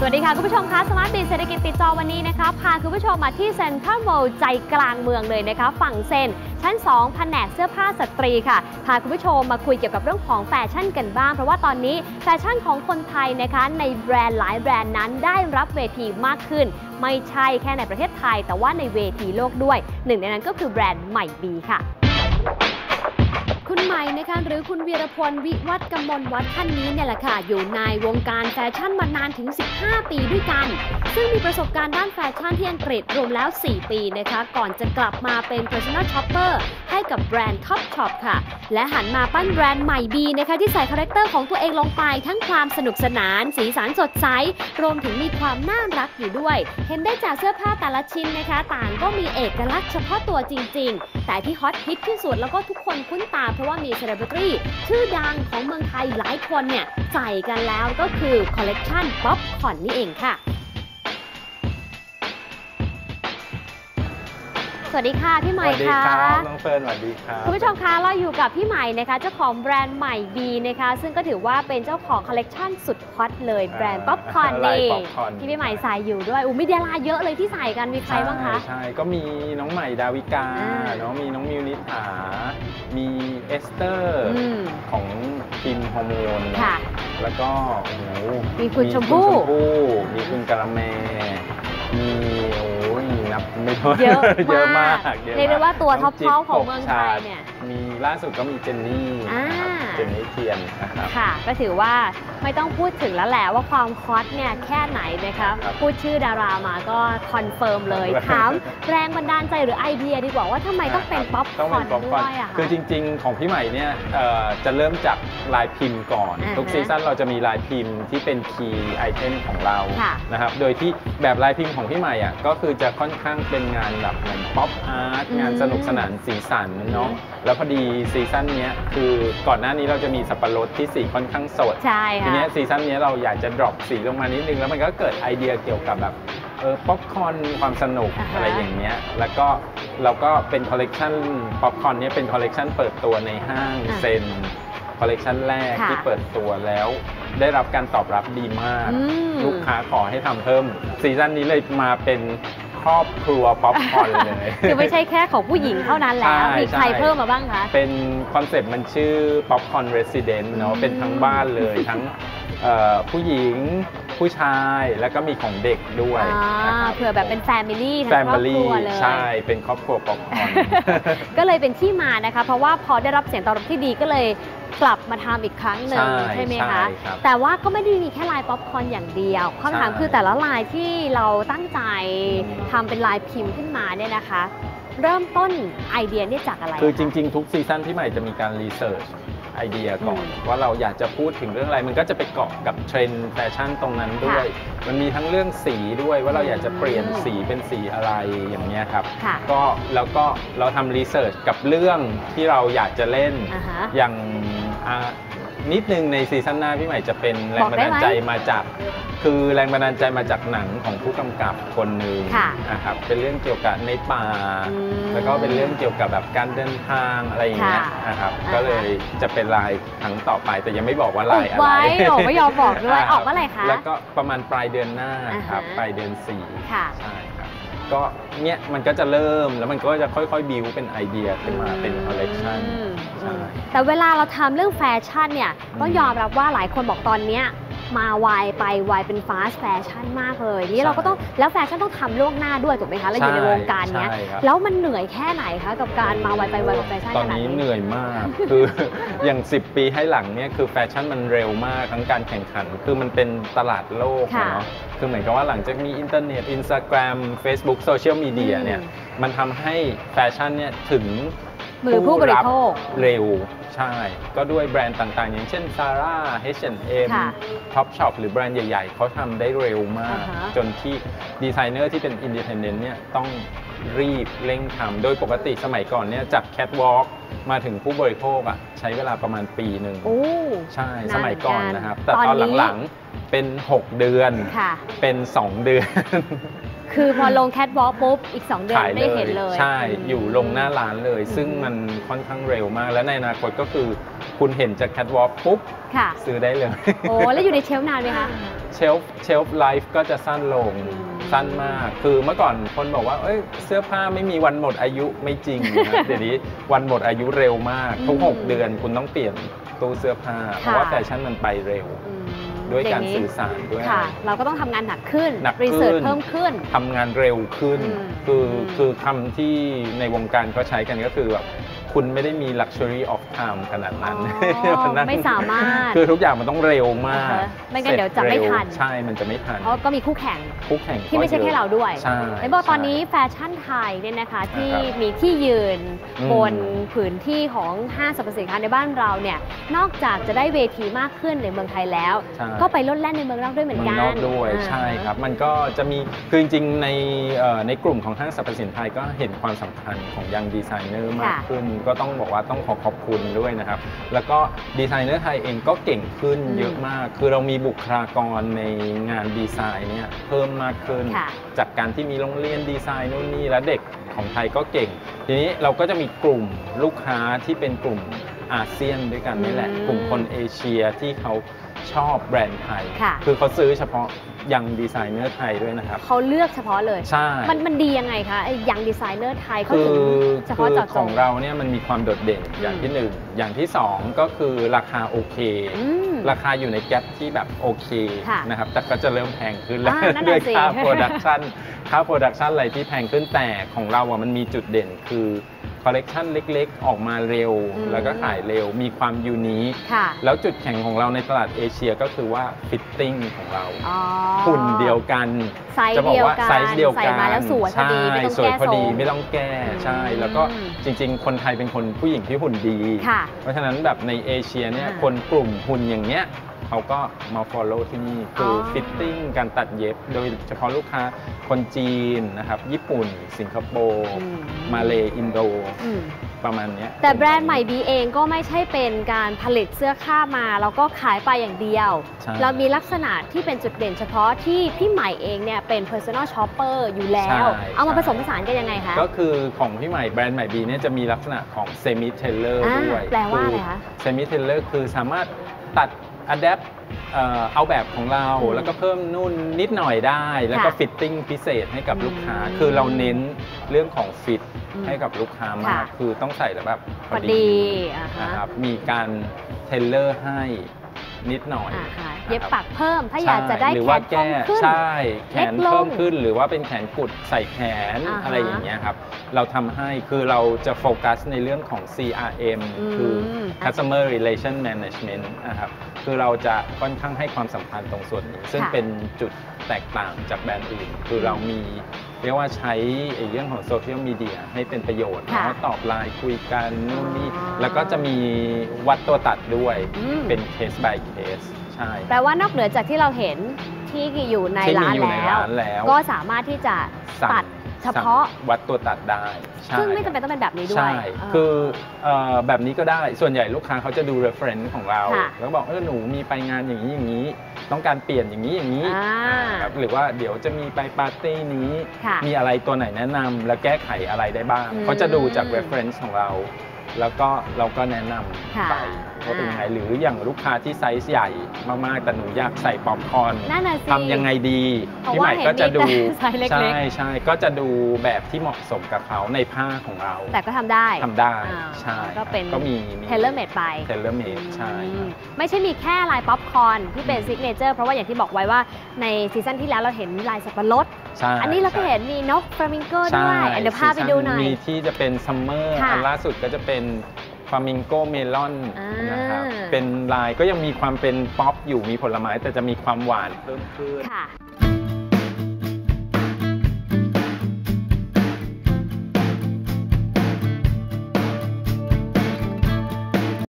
สวัสดีค่ะคุณผู้ชมคะสมาร์ทบีทเศรษฐกิจติดจอวันนี้นะคะพาคุณผู้ชมมาที่เซ็นทรัลเวิลด์ใจกลางเมืองเลยนะคะฝั่งเซ็นชั้น2แผนกเสื้อผ้าสตรีค่ะพาคุณผู้ชมมาคุยเกี่ยวกับเรื่องของแฟชั่นกันบ้างเพราะว่าตอนนี้แฟชั่นของคนไทยนะคะในแบรนด์หลายแบรนด์นั้นได้รับเวทีมากขึ้นไม่ใช่แค่ในประเทศไทยแต่ว่าในเวทีโลกด้วยหนึ่งในนั้นก็คือแบรนด์ใหม่บีค่ะคุณใหม่นะคะหรือคุณวีรพลวิวัฒน์กมลวัฒน์ท่านนี้เนี่ยแหละค่ะอยู่ในวงการแฟชั่นมานานถึง15ปีด้วยกันซึ่งมีประสบการณ์ด้านแฟชั่นที่อังกฤษรวมแล้ว4ปีนะคะก่อนจะกลับมาเป็น Personal Shopper ให้กับแบรนด์ Top Shop ค่ะและหันมาปั้นแบรนด์ใหม่บีนะคะที่ใส่คาแรคเตอร์ของตัวเองลงไปทั้งความสนุกสนานสีสันสดใสรวมถึงมีความน่ารักอยู่ด้วยเห็นได้จากเสื้อผ้าแต่ละชิ้นนะคะต่างก็มีเอกลักษณ์เฉพาะตัวจริงๆแต่ที่ฮอตฮิตที่สุดแล้วก็ทุกคนคุ้นตาเพราะว่ามีเซเลบริตี้ชื่อดังของเมืองไทยหลายคนเนี่ยใส่กันแล้วก็คือคอลเลกชันป๊อปคอร์นนี่เองค่ะสวัสดีค่ะพี่ใหม่ค่ะสวัสดีครับน้องเฟิร์นสวัสดีครับคุณผู้ชมคะเราอยู่กับพี่ใหม่นะคะเจ้าของแบรนด์ใหม่บีนะคะซึ่งก็ถือว่าเป็นเจ้าของคอลเลกชันสุดฮอตเลยแบรนด์ป๊อปคอร์นนี่ที่พี่ใหม่ใส่อยู่ด้วยมีดาราเยอะเลยที่ใส่กันมีใครบ้างคะใช่ก็มีน้องใหม่ดาวิกามีน้องมิวนิษฐามีเอสเตอร์ของทีมฮอร์โมนแล้วก็มีคุณชมพู่มีคุณกะละแมมีนับไม่ถ้วนเยอะมากเรียกได้ว่าตัวท็อปของเมืองไทยเนี่ยมีล่าสุดก็มีเจนนี่เทียนนะครับค่ะก็ถือว่าไม่ต้องพูดถึงแล้วแหละว่าความฮอตเนี่ยแค่ไหนนะคะพูดชื่อดารามาก็คอนเฟิร์มเลยถามแรงบันดาลใจหรือไอเดียดีกว่าว่าทำไมต้องเป็นป๊อปคอร์นด้วยอะคะคือจริงๆของพี่ใหม่เนี่ยจะเริ่มจากลายพิมพ์ก่อนทุกซีซั่นเราจะมีลายพิมพ์ที่เป็นคีย์ไอเทมของเรานะครับโดยที่แบบลายพิมพ์ของพี่ใหม่อ่ะก็คือจะค่อนข้างเป็นงานแบบเหมือนป๊อปอาร์ตงานสนุกสนานสีสันเนาะแล้วพอดีซีซั่นนี้คือก่อนหน้านี้เราจะมีสับปะรดที่สีค่อนข้างสดทีนี้ซีซั่นนี้เราอยากจะดรอปสีลงมานิดนึงแล้วมันก็เกิดไอเดียเกี่ยวกับแบบป๊อปคอร์นความสนุกอะไรอย่างเงี้ยแล้วก็เราก็เป็นคอลเลกชันป๊อปคอร์นนี้เป็นคอลเลกชันเปิดตัวในห้างเซนคอลเลกชันแรกที่เปิดตัวแล้วได้รับการตอบรับดีมากลูกค้าขอให้ทำเพิ่มซีซั่นนี้เลยมาเป็นครอบครัวป๊อปคอร์นเลยคือไม่ใช่แค่ของผู้หญิงเท่านั้นแล้วมีใครเพิ่มมาบ้างคะเป็นคอนเซ็ปต์มันชื่อป๊อปคอร์นเรสซิเดนต์เนาะเป็นทั้งบ้านเลยทั้งผู้หญิงผู้ชายแล้วก็มีของเด็กด้วยเผื่อแบบเป็นแฟมิลี่ทั้งครอบครัวเลยใช่เป็นครอบครัวป๊อปคอร์นก็เลยเป็นที่มานะคะเพราะว่าพอได้รับเสียงตอบรับที่ดีก็เลยกลับมาทำอีกครั้งหนึ่งใช่ไหมคะแต่ว่าก็ไม่ได้มีแค่ลายป๊อปคอร์นอย่างเดียวคำถามคือแต่ละลายที่เราตั้งใจทำเป็นลายพิมพ์ขึ้นมาเนี่ยนะคะเริ่มต้นไอเดียนี่จากอะไรคือจริงๆทุกซีซั่นที่ใหม่จะมีการรีเสิร์ชไอเดียก่อนว่าเราอยากจะพูดถึงเรื่องอะไรมันก็จะไปเกาะกับเทรนด์แฟชั่นตรงนั้นด้วยมันมีทั้งเรื่องสีด้วยว่าเราอยากจะเปลี่ยนสีเป็นสีอะไรอย่างเงี้ยครับก็แล้วก็เราทำรีเสิร์ชกับเรื่องที่เราอยากจะเล่นอย่างนิดนึงในซีซั่นหน้าพี่ใหม่จะเป็นแรงบันดาลใจมาจากคือแรงบันดาลใจมาจากหนังของผู้กำกับคนหนึ่งนะครับเป็นเรื่องเกี่ยวกับในป่าแล้วก็เป็นเรื่องเกี่ยวกับแบบการเดินทางอะไรอย่างเงี้ยนะครับก็เลยจะเป็นลายครั้งต่อไปแต่ยังไม่บอกว่าลายอะไรไม่ยอมบอกด้วยออกเมื่อไหร่คะแล้วก็ประมาณปลายเดือนหน้าครับปลายเดือน4ใช่ครับก็เนี้ยมันก็จะเริ่มแล้วมันก็จะค่อยๆบิวเป็นไอเดียขึ้นมาเป็นคอลเลกชันแต่เวลาเราทำเรื่องแฟชั่นเนี่ยต้องยอมรับว่าหลายคนบอกตอนเนี้ยมาไวไปไวเป็นฟาสต์แฟชั่นมากเลยนี่เราก็ต้องแล้วแฟชั่นต้องทำล่วงหน้าด้วยถูกไหมคะเราอยู่ในวงการเนี้ยแล้วมันเหนื่อยแค่ไหนคะกับการมาไวไปไวกับแฟชั่นตอนนี้เหนื่อยมากคืออย่าง10 ปีให้หลังเนี่ยคือแฟชั่นมันเร็วมากทั้งการแข่งขันคือมันเป็นตลาดโลกเนาะคือเหมือนกับว่าหลังจากมีอินเทอร์เน็ต Instagram Facebook โซเชียลมีเดียเนี่ยมันทำให้แฟชั่นเนี่ยถึงมือผู้บริโภคเร็วใช่ก็ด้วยแบรนด์ต่างๆอย่างเช่น Zara H&M Top Shop หรือแบรนด์ใหญ่ๆเขาทำได้เร็วมากจนที่ดีไซเนอร์ที่เป็น Independent เนี่ยต้องรีบเร่งทำโดยปกติสมัยก่อนเนี่ยจาก Catwalk มาถึงผู้บริโภคอ่ะใช้เวลาประมาณปีหนึ่งใช่สมัยก่อนนะครับแต่ตอนหลังๆเป็น6 เดือนเป็น2 เดือนคือพอลงแคทวอล์กปุ๊บอีก2 เดือนได้เห็นเลยใช่อยู่ลงหน้าร้านเลยซึ่งมันค่อนข้างเร็วมากและในอนาคตก็คือคุณเห็นจากแคทวอล์กปุ๊บซื้อได้เลยโอ้แล้วอยู่ในเชลฟ์นานไหมคะเชลฟ์ไลฟ์ก็จะสั้นลงสั้นมากคือเมื่อก่อนคนบอกว่าเสื้อผ้าไม่มีวันหมดอายุไม่จริงนะเดี๋ยวนี้วันหมดอายุเร็วมากทุก6 เดือนคุณต้องเปลี่ยนตู้เสื้อผ้าเพราะว่าแฟชั่นมันไปเร็วด้วยการสื่อสารด้วยเราก็ต้องทำงานหนักขึ้นรีเสิร์ชเพิ่มขึ้นทำงานเร็วขึ้นคือคำที่ในวงการก็ใช้กันก็คือแบบคุณไม่ได้มี luxury of time ขนาดนั้นไม่สามารถคือทุกอย่างมันต้องเร็วมากไม่งั้นเดี๋ยวจะไม่ทันใช่มันจะไม่ทันเพราะก็มีคู่แข่งที่ไม่ใช่แค่เราด้วยเห็นบอกตอนนี้แฟชั่นไทยเนี่ยนะคะที่มีที่ยืนบนผืนที่ของห้างสรรพสินค้าในบ้านเราเนี่ยนอกจากจะได้เวทีมากขึ้นในเมืองไทยแล้วก็ไปลดแล่นในเมืองนอกด้วยเหมือนกันนอกด้วยใช่ครับมันก็จะมีคือจริงๆในกลุ่มของห้างสรรพสินค้าก็เห็นความสำคัญของยังดีไซเนอร์มากขึ้นก็ต้องบอกว่าต้องขอบคุณด้วยนะครับแล้วก็ดีไซเนอร์ไทยเองก็เก่งขึ้นเยอะมากคือเรามีบุคลากรในงานดีไซน์เนี่ยเพิ่มมากขึ้นจากการที่มีโรงเรียนดีไซน์นู่นนี่และเด็กของไทยก็เก่งทีนี้เราก็จะมีกลุ่มลูกค้าที่เป็นกลุ่มอาเซียนด้วยกันนี่แหละกลุ่มคนเอเชียที่เขาชอบแบรนด์ไทยคือเขาซื้อเฉพาะยังดีไซเนอร์ไทยด้วยนะครับเขาเลือกเฉพาะเลยใช่มันดียังไงคะยังดีไซเนอร์ไทยเขาถึงเฉพาะเจาะจงของเราเนี่ยมันมีความโดดเด่นอย่างที่1อย่างที่2ก็คือราคาโอเคราคาอยู่ในแก๊ปที่แบบโอเคนะครับแต่ก็จะเริ่มแพงขึ้นแล้วด้วยค่าโปรดักชันอะไรที่แพงขึ้นแต่ของเรามันมีจุดเด่นคือคอลเลกชันเล็กๆออกมาเร็วแล้วก็ขายเร็วมีความยูนิคแล้วจุดแข็งของเราในตลาดเอเชียก็คือว่าฟิตติ้งของเราหุ่นเดียวกันจะบอกว่าไซส์เดียวกันใส่มาแล้วสวยพอดีไม่ต้องแก้ทรงไม่ต้องแก้ใช่แล้วก็จริงๆคนไทยเป็นคนผู้หญิงที่หุ่นดีเพราะฉะนั้นแบบในเอเชียเนี่ยคนกลุ่มหุ่นอย่างเงี้ยเขาก็มา follow ที่นี่คือฟิตติ้งการตัดเย็บโดยเฉพาะลูกค้าคนจีนนะครับญี่ปุ่นสิงคโปร์มาเลอินโดประมาณนี้แต่แบรนด์ใหม่บีเองก็ไม่ใช่เป็นการผลิตเสื้อผ้ามาแล้วก็ขายไปอย่างเดียวเรามีลักษณะที่เป็นจุดเด่นเฉพาะที่พี่ใหม่เองเนี่ยเป็น personal shopper อยู่แล้วเอามาผสมผสานกันยังไงคะก็คือของพี่ใหม่แบรนด์ใหม่บีเนี่ยจะมีลักษณะของ semi tailor ด้วยแปลว่าอะไรคะ semi tailor คือสามารถตัดadapt เอาแบบของเราแล้วก็เพิ่มนู่นนิดหน่อยได้แล้วก็ฟิตติ้งพิเศษให้กับลูกค้าคือเราเน้นเรื่องของฟิตให้กับลูกค้ามากคือต้องใส่แบบพอดีนะครับมีการเทเลอร์ให้นิดหน่อยเย็บปักเพิ่มถ้าอยากจะได้แขนเพิ่มขึ้นใช่แขนเพิ่มขึ้นหรือว่าเป็นแขนกุดใส่แขนอะไรอย่างเงี้ยครับเราทำให้คือเราจะโฟกัสในเรื่องของ CRM คือ Customer Relation Management นะครับคือเราจะค่อนข้างให้ความสำคัญตรงส่วนนี้ซึ่งเป็นจุดแตกต่างจากแบรนด์อื่นคือเรามีเรียกว่าใช้เรื่องของโซเชียลมีเดียให้เป็นประโยชน์แล้วตอบไลน์คุยกันนู่นนี่แล้วก็จะมีวัดตัวตัดด้วยเป็น case by case ใช่แปลว่านอกเหนือจากที่เราเห็นที่อยู่ในร้านแล้วก็สามารถที่จะตัดเฉพาะวัดตัวตัดได้ซึ่งไม่จำเป็นต้องเป็นแบบนี้ด้วยใช่คือแบบนี้ก็ได้ส่วนใหญ่ลูกค้าเขาจะดู reference ของเราแล้วบอกหนูมีไปงานอย่างนี้อย่างนี้ต้องการเปลี่ยนอย่างนี้อย่างนี้หรือว่าเดี๋ยวจะมีไปปาร์ตี้นี้มีอะไรตัวไหนแนะนำและแก้ไขอะไรได้บ้างเขาจะดูจาก reference ของเราแล้วก็เราก็แนะนำไปว่าเป็นยังไงหรืออย่างลูกค้าที่ไซส์ใหญ่มากๆแต่หนูอยากใส่ป๊อปคอร์นทำยังไงดีพี่ใหม่ก็จะดูใช่ก็จะดูแบบที่เหมาะสมกับเขาในผ้าของเราแต่ก็ทำได้ใช่ก็มีเทเลอร์เมดไปเทเลอร์เมดใช่ไม่ใช่มีแค่ลายป๊อปคอร์นที่เป็นซิกเนเจอร์เพราะว่าอย่างที่บอกไว้ว่าในซีซั่นที่แล้วเราเห็นลายสับปะรดอันนี้เราก็เห็นมีนกฟลามิงโก้ด้วยเดี๋ยวพาไปดูหน่อยมีที่จะเป็นซัมเมอร์อันล่าสุดก็จะเป็นฟลามิงโก้เมลอนนะครับเป็นลายก็ยังมีความเป็นป๊อปอยู่มีผลไม้แต่จะมีความหวานเพิ่มขึ้น